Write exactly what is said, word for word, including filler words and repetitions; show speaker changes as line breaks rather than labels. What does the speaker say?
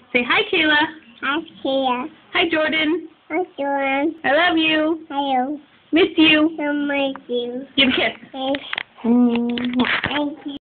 Say hi, Kayla.
Hi, Kayla.
Hi, Jordan.
Hi, Julian.
I love you.
Hello.
Miss you.
I miss you.
Give a kiss.
Thank you.